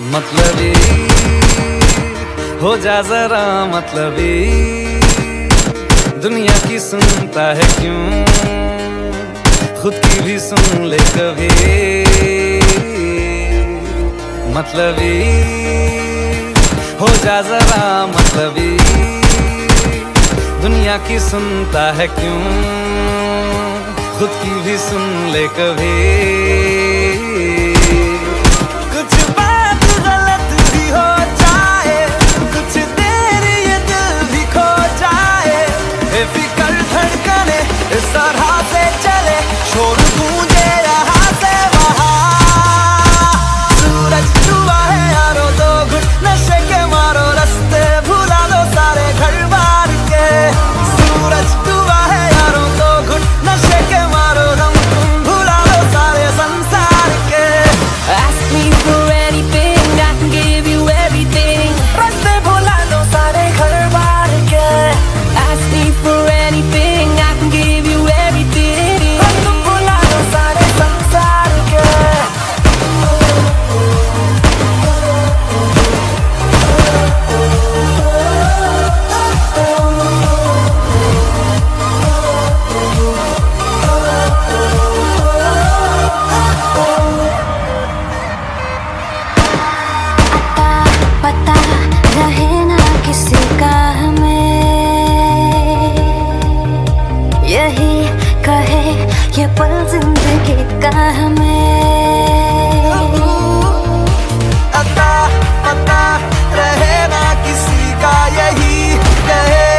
मतलबी हो जा जरा मतलबी, दुनिया की सुनता है क्यों, खुद की भी सुन ले कभी। मतलबी हो जा जरा मतलबी, दुनिया की सुनता है क्यों, खुद की भी सुन ले कभी। कुछ बात गलत भी हो जाए, कुछ देर ये दिल भी खो जाए, बेफिक्र धड़कने इस तरह से चले, शोर गूंजे यहाँ से वहाँ। सूरज डूबा है यारो, दो घुट नशे के मारो, रास्ते भुला दो सारे घर बार के। सूरज डूबा है यारो, दो घुट नशे के मारो, दम तुम भुला दो सारे संसार के। Ask me for anything, I can give you everything. रास्ते भुला दो सारे घर बार के। Ask me for anything, I can give you everything. तुम भुला दो सारे संसार के। पता रहे ना किसी का हमें, यही कहे ये पल जिंदगी का हमें। अता पता रहे ना किसी का, यही कहे